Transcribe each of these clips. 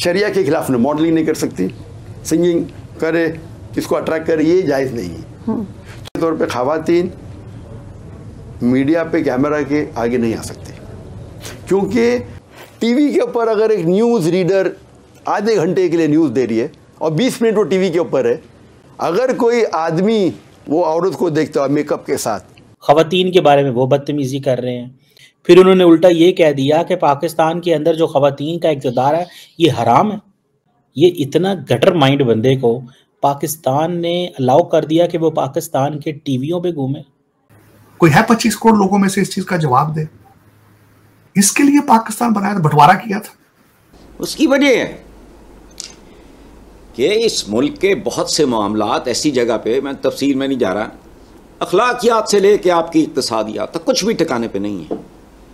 शरिया के खिलाफ न मॉडलिंग नहीं कर सकती, सिंगिंग करे, किसको अट्रैक्ट करे, ये जायज़ नहीं है। तौर पे ख़वातीन मीडिया पे कैमरा के आगे नहीं आ सकती, क्योंकि टीवी के ऊपर अगर एक न्यूज़ रीडर आधे घंटे के लिए न्यूज़ दे रही है और 20 मिनट वो टीवी के ऊपर है, अगर कोई आदमी वो औरत को देखता है मेकअप के साथ, ख़वातीन के बारे में वो बदतमीज़ी कर रहे हैं, फिर उन्होंने उल्टा ये कह दिया कि पाकिस्तान के अंदर जो ख़वातीन का इक़्तिदार है ये हराम है। ये इतना गटर माइंड बंदे को पाकिस्तान ने अलाउ कर दिया कि वो पाकिस्तान के टीवियों पे घूमे। कोई है 25 करोड़ लोगों में से इस चीज का जवाब दे? इसके लिए पाकिस्तान बनाया था, बंटवारा किया था। उसकी वजह है कि इस मुल्क के बहुत से मामलात ऐसी जगह पे, मैं तफसील में नहीं जा रहा, अखलाकियात से लेके आपकी इक्तिसादियात तक कुछ भी ठिकाने पे नहीं है।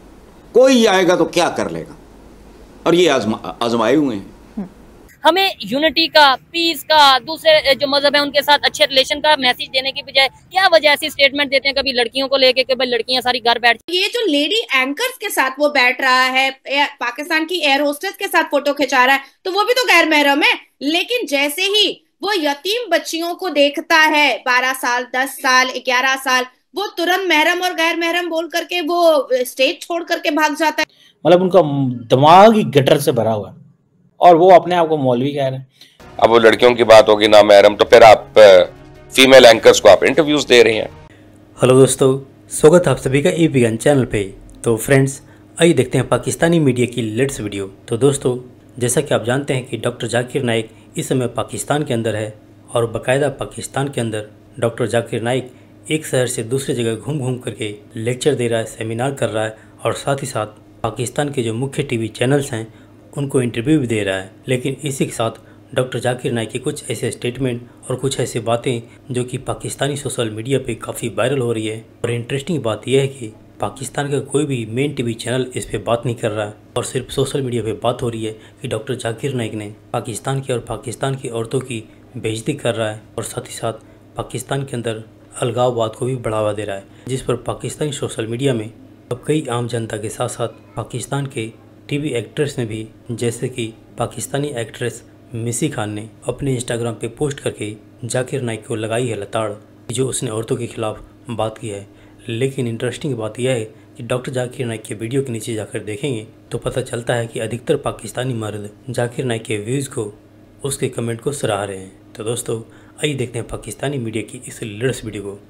कोई आएगा तो क्या कर लेगा, और ये आजमाए हुए हैं। हमें यूनिटी का, पीस का, दूसरे जो मजहब है उनके साथ अच्छे रिलेशन का मैसेज देने की बजाय क्या वजह ऐसी स्टेटमेंट देते हैं कभी लड़कियों को लेके कि भाई लड़कियां सारी घर बैठ। ये जो लेडी एंकर्स के साथ वो बैठ रहा है, पाकिस्तान की एयर होस्टेस के साथ फोटो खिंचा रहा है, तो वो भी तो गैर महरम है। लेकिन जैसे ही वो यतीम बच्चियों को देखता है 12 साल, 10 साल, 11 साल, वो तुरंत महरम और गैर महरम बोल करके वो स्टेज छोड़ करके भाग जाता है। मतलब उनका दिमाग ही गटर से भरा हुआ है और वो अपने आप को मौलवी कह रहे हैं। अब वो लड़कियों की बात होगी ना महरम, तो फिर आप फीमेल एंकर्स को आप इंटरव्यूज दे रही हैं। हेलो दोस्तों, स्वागत है आप सभी का APN चैनल पे। तो फ्रेंड्स, आइए देखते हैं पाकिस्तानी मीडिया की लेटेस्ट वीडियो। तो दोस्तों, जैसा कि आप जानते हैं कि डॉक्टर जाकिर नाइक इस समय पाकिस्तान के अंदर है और बाकायदा पाकिस्तान के अंदर डॉक्टर जाकिर नाइक एक शहर से दूसरे जगह घूम घूम करके लेक्चर दे रहा है, सेमिनार कर रहा है और साथ ही साथ पाकिस्तान के जो मुख्य TV चैनल्स हैं उनको इंटरव्यू भी दे रहा है। लेकिन इसी के साथ डॉक्टर जाकिर नाइक की कुछ ऐसे स्टेटमेंट और कुछ ऐसी बातें जो कि पाकिस्तानी सोशल मीडिया पे काफ़ी वायरल हो रही है। और इंटरेस्टिंग बात यह है कि पाकिस्तान का कोई भी मेन TV चैनल इस पे बात नहीं कर रहा है और सिर्फ सोशल मीडिया पे बात हो रही है कि डॉक्टर जाकिर नाइक ने पाकिस्तान की और पाकिस्तान की औरतों की बेइज्जती कर रहा है और साथ ही साथ पाकिस्तान के अंदर अलगाववाद को भी बढ़ावा दे रहा है, जिस पर पाकिस्तानी सोशल मीडिया में अब कई आम जनता के साथ साथ पाकिस्तान के TV एक्ट्रेस ने भी, जैसे कि पाकिस्तानी एक्ट्रेस मिसी खान ने अपने इंस्टाग्राम पे पोस्ट करके जाकिर नाइक को लगाई है लताड़ जो उसने औरतों के खिलाफ बात की है। लेकिन इंटरेस्टिंग बात यह है कि डॉक्टर जाकिर नाइक के वीडियो के नीचे जाकर देखेंगे तो पता चलता है कि अधिकतर पाकिस्तानी मर्द जाकिर नाइक के व्यूज़ को, उसके कमेंट को सराह रहे हैं। तो दोस्तों, आइए देखते हैं पाकिस्तानी मीडिया की इस लेटेस्ट वीडियो को।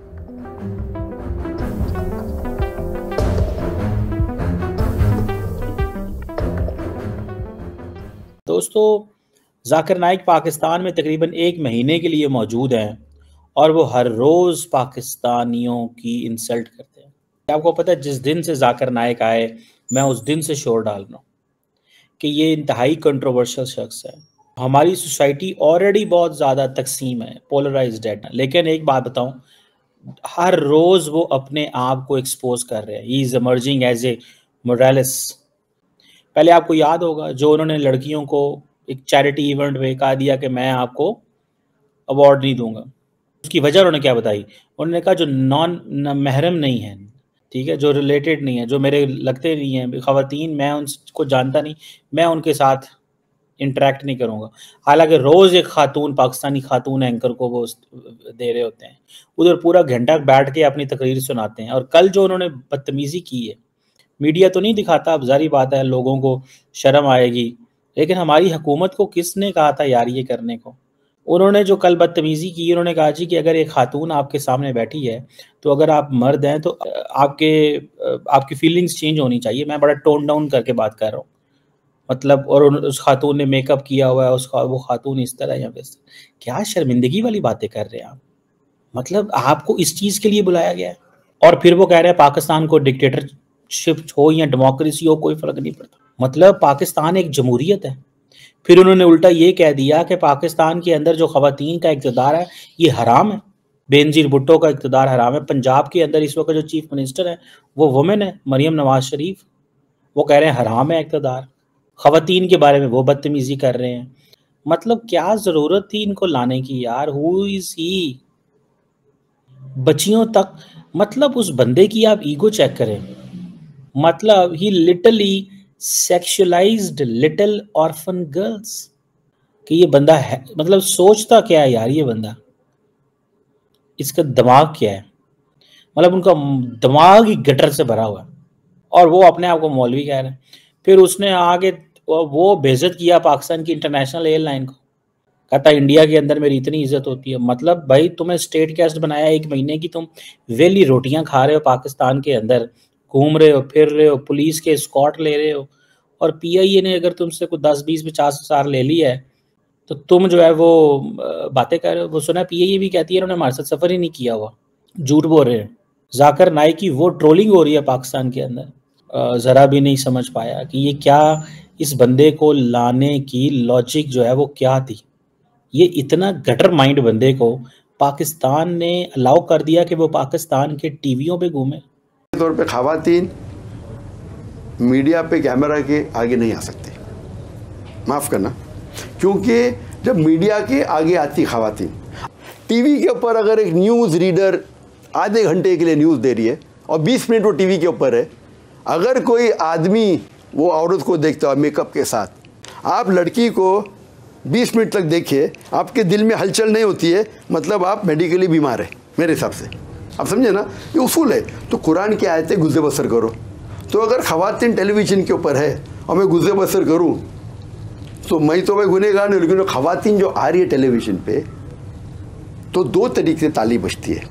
दोस्तों, जाकिर नाइक पाकिस्तान में तकरीबन 1 महीने के लिए मौजूद हैं और वो हर रोज़ पाकिस्तानियों की इंसल्ट करते हैं। आपको पता है, जिस दिन से जाकिर नाइक आए मैं उस दिन से शोर डाल रहा हूँ कि ये इंतहाई कंट्रोवर्शियल शख्स है। हमारी सोसाइटी ऑलरेडी बहुत ज़्यादा तकसीम है, पोलराइज्ड है। लेकिन एक बात बताऊँ, हर रोज़ वो अपने आप को एक्सपोज कर रहे हैं। He is emerging as a moralist. पहले आपको याद होगा जो उन्होंने लड़कियों को एक चैरिटी इवेंट में कहा दिया कि मैं आपको अवार्ड नहीं दूंगा। उसकी वजह उन्होंने क्या बताई? उन्होंने कहा जो नॉन महरम नहीं है, ठीक है, जो रिलेटेड नहीं है, जो मेरे लगते नहीं हैं ख़वातीन, मैं उनको जानता नहीं, मैं उनके साथ इंटरेक्ट नहीं करूँगा। हालांकि रोज़ एक खातून, पाकिस्तानी खातून एंकर को वो दे रहे होते हैं, उधर पूरा घंटा बैठ के अपनी तकरीर सुनाते हैं। और कल जो उन्होंने बदतमीज़ी की है, मीडिया तो नहीं दिखाता, अब जारी बात है लोगों को शर्म आएगी, लेकिन हमारी हुकूमत को किसने कहा था यार ये करने को? उन्होंने जो कल बदतमीज़ी की, उन्होंने कहा जी कि अगर एक खातून आपके सामने बैठी है तो अगर आप मर्द हैं तो आपकी फीलिंग्स चेंज होनी चाहिए। मैं बड़ा टोन डाउन करके बात कर रहा हूँ, मतलब। और उस खातून ने मेकअप किया हुआ है, वो खातून इस तरह या वैसे। क्या शर्मिंदगी वाली बातें कर रहे हैं आप? मतलब आपको इस चीज़ के लिए बुलाया गया है और फिर वो कह रहे हैं पाकिस्तान को डिक्टेटरशिप हो या डेमोक्रेसी हो, कोई फ़र्क नहीं पड़ता। मतलब पाकिस्तान एक जमहूरियत है। फिर उन्होंने उल्टा ये कह दिया कि पाकिस्तान के अंदर जो ख़वातीन का इक़्तिदार है ये हराम है, बेनज़ीर भुट्टो का इक़्तिदार हराम है। पंजाब के अंदर इस वक्त जो चीफ मिनिस्टर है वो वुमेन है, मरियम नवाज शरीफ। वो कह रहे हैं हराम है इक़्तिदार। ख़वातीन के बारे में वो बदतमीज़ी कर रहे हैं। मतलब क्या ज़रूरत थी इनको लाने की यार? Who is he? बच्चियों तक, मतलब उस बंदे की आप ईगो चेक करें। मतलब he literally sexualised little orphan girls. कि ये बंदा है, मतलब सोचता क्या है यार ये बंदा, इसका दिमाग क्या है, मतलब उनका दिमाग ही गटर से भरा हुआ है और वो अपने आप को मौलवी कह रहे हैं। फिर उसने आगे वो बेइज्जत किया पाकिस्तान की इंटरनेशनल एयरलाइन को, कहता इंडिया के अंदर मेरी इतनी इज्जत होती है। मतलब भाई तुम्हें स्टेट गेस्ट बनाया 1 महीने की, तुम वेली रोटियां खा रहे हो पाकिस्तान के अंदर, घूम रहे हो, फिर रहे हो, पुलिस के स्कॉट ले रहे हो, और PIA ने अगर तुमसे कुछ 10, 20, 50 हज़ार ले लिया है तो तुम जो है वो बातें कर रहे हो। वो सुना PIA भी कहती है इन्होंने हमारे साथ सफ़र ही नहीं किया हुआ, झूठ बोल रहे हैं। जाकिर नाइक की वो ट्रोलिंग हो रही है पाकिस्तान के अंदर, ज़रा भी नहीं समझ पाया कि ये क्या, इस बंदे को लाने की लॉजिक जो है वो क्या थी। ये इतना गटर माइंड बंदे को पाकिस्तान ने अलाउ कर दिया कि वो पाकिस्तान के टीवियों पे घूमे। तौर पे खवातीन मीडिया पे कैमरा के आगे नहीं आ सकती, माफ़ करना, क्योंकि जब मीडिया के आगे आती खवातीन, टीवी के ऊपर अगर एक न्यूज़ रीडर आधे घंटे के लिए न्यूज़ दे रही है और 20 मिनट वो टीवी के ऊपर है, अगर कोई आदमी वो औरत को देखता है मेकअप के साथ, आप लड़की को 20 मिनट तक देखिए, आपके दिल में हलचल नहीं होती है, मतलब आप मेडिकली बीमार है मेरे हिसाब से। आप समझे ना, ये उसूल है। तो कुरान की आयतें गुज़े बसर करो। तो अगर खवातीन टेलीविज़न के ऊपर है और मैं गुज़े बसर करूँ तो मैं तो भाई गुनहगार नहीं, लेकिन खवातीन जो आ रही है टेलीविज़न पे, तो 2 तरीके से ताली बजती है।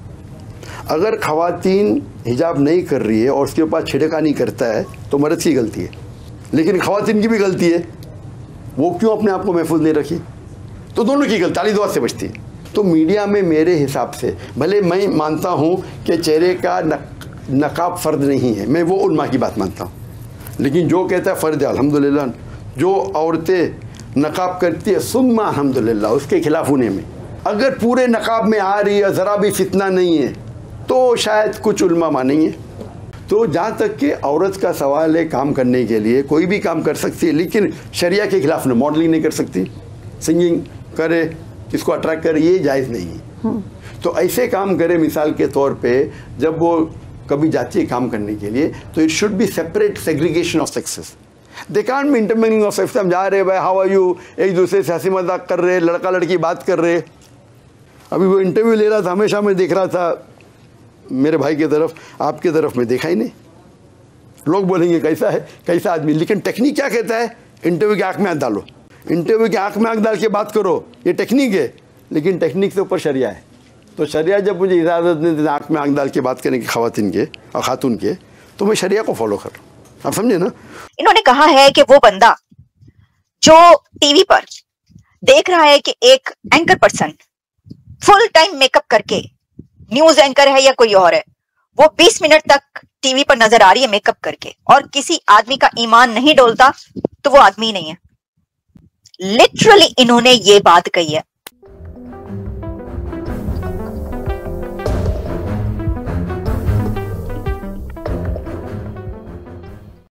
अगर खवातीन हिजाब नहीं कर रही है और उसके ऊपर छिड़कानी करता है तो मर्द की गलती है, लेकिन खवातीन की भी गलती है, वो क्यों अपने आप को महफूज नहीं रखी, तो दोनों की गलती, ताली 2 हाथ से बजती है। तो मीडिया में मेरे हिसाब से, भले मैं मानता हूँ कि चेहरे का नकाब फ़र्द नहीं है, मैं वो उलमा की बात मानता हूँ, लेकिन जो कहता है फ़र्द है अल्हम्दुलिल्लाह, जो औरतें नकाब करती है सुम्मा अल्हम्दुलिल्लाह, उसके खिलाफ होने में, अगर पूरे नकाब में आ रही है, ज़रा भी फितना नहीं है, तो शायद कुछ उलमा मानेंगे। तो जहाँ तक कि औरत का सवाल है, काम करने के लिए कोई भी काम कर सकती है, लेकिन शरिया के खिलाफ न, मॉडलिंग नहीं कर सकती, सिंगिंग करे, किसको अट्रैक्ट करे, ये जायज़ नहीं है। तो ऐसे काम करे, मिसाल के तौर पे जब वो कभी जाती है काम करने के लिए, तो it should be separate segregation of sexes. They can't be intermingling of sex. हम जा रहे भाई हाउ आर यू, एक दूसरे से हंसी मजाक कर रहे, लड़का लड़की बात कर रहे। अभी वो इंटरव्यू ले रहा था, हमेशा मैं देख रहा था मेरे भाई की तरफ, आपकी तरफ में देखा ही नहीं। लोग बोलेंगे कैसा है, कैसा आदमी, लेकिन टेक्निक क्या कहता है, इंटरव्यू की आँख में आँख डालो, इंटरव्यू की आँख में आँख डाल के बात करो, ये टेक्निक है, लेकिन टेक्निक से ऊपर शरिया है। तो शरिया जब मुझे इजाज़त नहीं देती आँख में आँख डाल के बात करने की खवातीन के और खातून के, तो मैं शरिया को फॉलो कर रहा हूँ। आप समझे ना। इन्होंने कहा है कि वो बंदा जो टीवी पर देख रहा है कि एक anchor person full time makeup करके, न्यूज एंकर है या कोई और है, वो 20 मिनट तक टीवी पर नजर आ रही है मेकअप करके, और किसी आदमी का ईमान नहीं डोलता, तो वो आदमी नहीं है। लिटरली इन्होंने ये बात कही है।